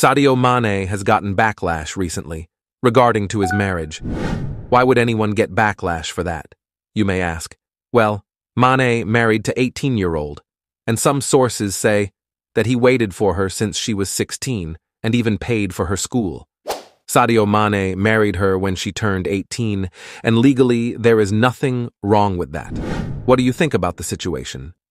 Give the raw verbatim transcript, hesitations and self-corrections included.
Sadio Mane has gotten backlash recently regarding to his marriage. Why would anyone get backlash for that, you may ask? Well, Mane married to eighteen-year-old, and some sources say that he waited for her since she was sixteen and even paid for her school. Sadio Mane married her when she turned eighteen, and legally there is nothing wrong with that. What do you think about the situation?